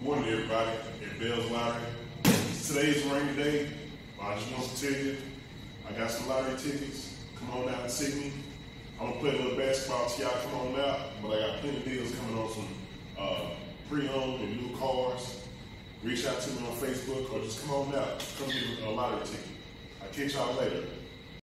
Morning, everybody, at Bell's Lottery. Today's a rainy day, but I just want to tell you, I got some lottery tickets. Come on out and see me. I'm gonna play a little basketball to y'all. Come on out, but I got plenty of deals coming on some pre-owned and new cars. Reach out to me on Facebook or just come on out. Come get a lottery ticket. I'll catch y'all later.